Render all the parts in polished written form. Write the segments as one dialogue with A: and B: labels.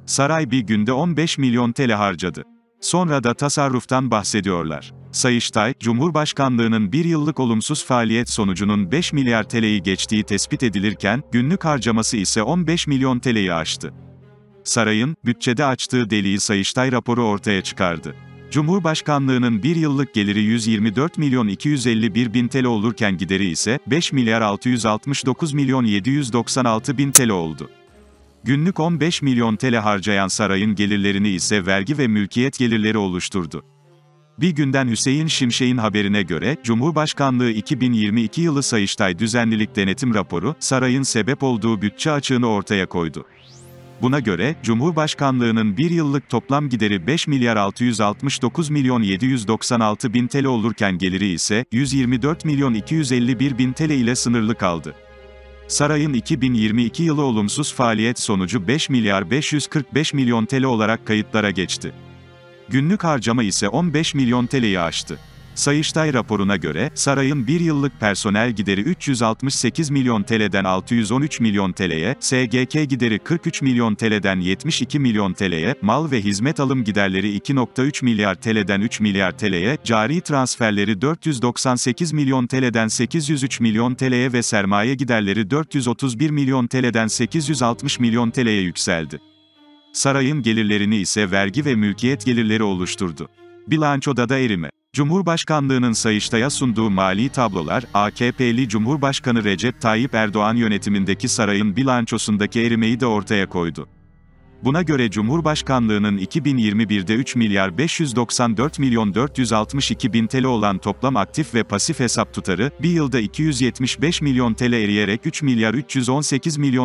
A: Saray bir günde 15 milyon TL harcadı. Sonra da tasarruftan bahsediyorlar. Sayıştay, Cumhurbaşkanlığının bir yıllık olumsuz faaliyet sonucunun 5 milyar TL'yi geçtiği tespit edilirken, günlük harcaması ise 15 milyon TL'yi aştı. Sarayın, bütçede açtığı deliği Sayıştay raporu ortaya çıkardı. Cumhurbaşkanlığının bir yıllık geliri 124 milyon 251 bin TL olurken gideri ise 5 milyar 669 milyon 796 bin TL oldu. Günlük 15 milyon TL harcayan sarayın gelirlerini ise vergi ve mülkiyet gelirleri oluşturdu. Bir günden Hüseyin Şimşek'in haberine göre, Cumhurbaşkanlığı 2022 yılı Sayıştay Düzenlilik Denetim Raporu, sarayın sebep olduğu bütçe açığını ortaya koydu. Buna göre, Cumhurbaşkanlığının bir yıllık toplam gideri 5 milyar 669 milyon 796 bin TL olurken geliri ise 124 milyon 251 bin TL ile sınırlı kaldı. Sarayın 2022 yılı olumsuz faaliyet sonucu 5 milyar 545 milyon TL olarak kayıtlara geçti. Günlük harcama ise 15 milyon TL'yi aştı. Sayıştay raporuna göre, sarayın bir yıllık personel gideri 368 milyon TL'den 613 milyon TL'ye, SGK gideri 43 milyon TL'den 72 milyon TL'ye, mal ve hizmet alım giderleri 2,3 milyar TL'den 3 milyar TL'ye, cari transferleri 498 milyon TL'den 803 milyon TL'ye ve sermaye giderleri 431 milyon TL'den 860 milyon TL'ye yükseldi. Sarayın gelirlerini ise vergi ve mülkiyet gelirleri oluşturdu. Bilançoda da erime. Cumhurbaşkanlığının Sayıştay'a sunduğu mali tablolar, AKP'li Cumhurbaşkanı Recep Tayyip Erdoğan yönetimindeki sarayın bilançosundaki erimeyi de ortaya koydu. Buna göre Cumhurbaşkanlığının 2021'de 3 milyar 594 milyon 462 bin TL olan toplam aktif ve pasif hesap tutarı, bir yılda 275 milyon TL eriyerek 3 milyar 318 milyon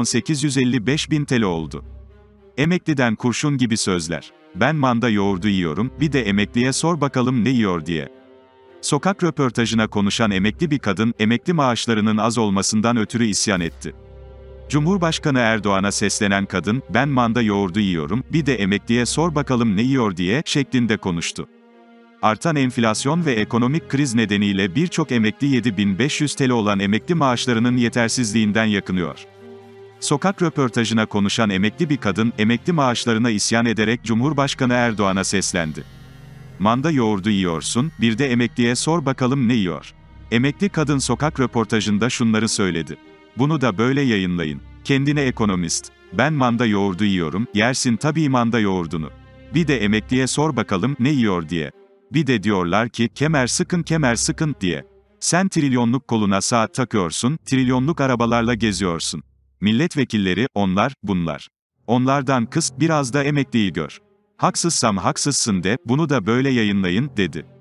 A: 855 bin TL oldu. Emekliden kurşun gibi sözler. Ben manda yoğurdu yiyorum, bir de emekliye sor bakalım ne yiyor diye. Sokak röportajına konuşan emekli bir kadın, emekli maaşlarının az olmasından ötürü isyan etti. Cumhurbaşkanı Erdoğan'a seslenen kadın, ben manda yoğurdu yiyorum, bir de emekliye sor bakalım ne yiyor diye, şeklinde konuştu. Artan enflasyon ve ekonomik kriz nedeniyle birçok emekli 7.500 TL olan emekli maaşlarının yetersizliğinden yakınıyor. Sokak röportajına konuşan emekli bir kadın, emekli maaşlarına isyan ederek Cumhurbaşkanı Erdoğan'a seslendi. Manda yoğurdu yiyorsun, bir de emekliye sor bakalım ne yiyor. Emekli kadın sokak röportajında şunları söyledi. Bunu da böyle yayınlayın. Kendine ekonomist. Ben manda yoğurdu yiyorum, yersin tabii manda yoğurdunu. Bir de emekliye sor bakalım ne yiyor diye. Bir de diyorlar ki, kemer sıkın diye. Sen trilyonluk koluna saat takıyorsun, trilyonluk arabalarla geziyorsun. Milletvekilleri, onlar, bunlar. Onlardan kıs, biraz da emekliyi gör. Haksızsam haksızsın de, bunu da böyle yayınlayın, dedi.